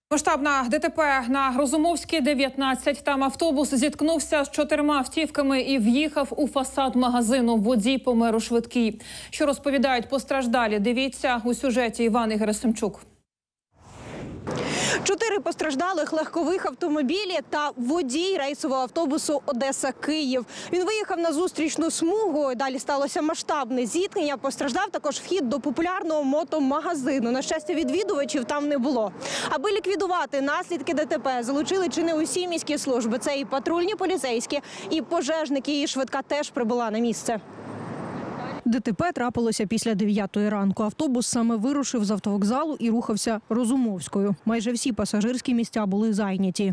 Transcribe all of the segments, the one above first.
Масштабна ДТП на Розумовській, 19. Там автобус зіткнувся з 4 автівками і в'їхав у фасад магазину. Водій помер у швидкій. Що розповідають постраждалі, дивіться у сюжеті Івани Герасимчук. 4 постраждалих легкових автомобілі та водій рейсового автобусу Одеса-Київ. Він виїхав на зустрічну смугу, далі сталося масштабне зіткнення. Постраждав також вхід до популярного мотомагазину. На щастя, відвідувачів там не було. Аби ліквідувати наслідки ДТП, залучили чи не усі міські служби. Це і патрульні поліцейські, і пожежники, і швидка теж прибула на місце. ДТП трапилося після 9-ї ранку. Автобус саме вирушив з автовокзалу і рухався Розумовською. Майже всі пасажирські місця були зайняті.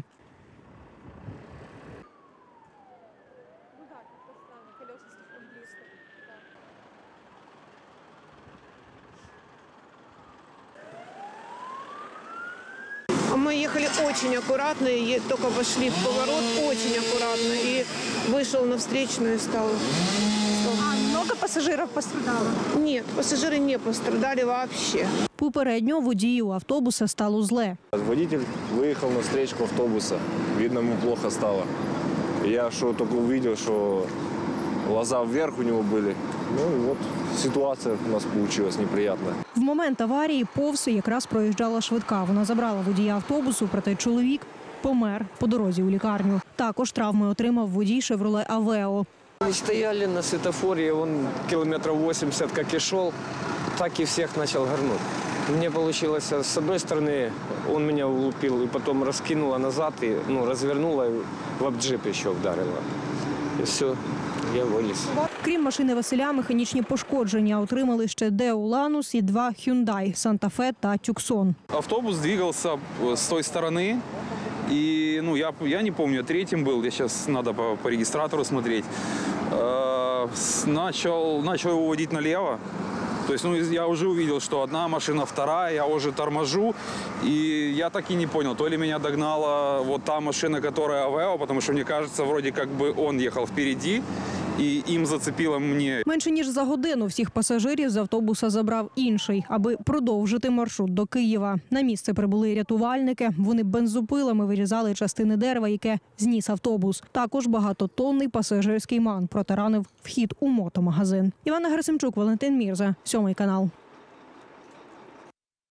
Мы ехали очень аккуратно, и только вошли в поворот, очень аккуратно, и вышел на встречную и стал. А много пасажирів постраждало? Нет, пассажиры не пострадали вообще. Попередньо водію автобуса стало зле. Водитель выехал на встречку автобуса. Видно, ему плохо стало. Я только увидел, что глаза вверх у него были. Ну и вот ситуация у нас получилась неприятная. В момент аварії повз якраз проїжджала швидка. Вона забрала водія автобусу, проте чоловік помер по дорозі у лікарню. Також травми отримав водій «Шевроле Авео». Мы стояли на светофоре, он километров 80 как и шел, так и всех начал горнуть. Мне получилось, с одной стороны, он меня улупил и потом раскинуло назад, и развернуло, и в обджип еще вдарило. И все, я вылез. Крім машини Василя, механічні пошкодження отримали ще Део Ланус і 2 Hyundai – Санта-Фе та Тюксон. Автобус двигался с той стороны, и я не помню, третьим был, я сейчас надо по регистратору смотреть. Начал его водить налево. То есть, я уже увидел, что одна машина, вторая, я уже торможу, и я так и не понял, то ли меня догнала вот та машина, которая Авео, потому что мне кажется, вроде как бы он ехал впереди, і їм зацепило мене. Менше ніж за годину всіх пасажирів з автобуса забрав інший, аби продовжити маршрут до Києва. На місце прибули рятувальники. Вони бензопилами вирізали частини дерева, яке зніс автобус. Також багатотонний пасажирський ман протаранив вхід у мотомагазин. Івана Герасимчук, Валентин Мірза, 7 канал.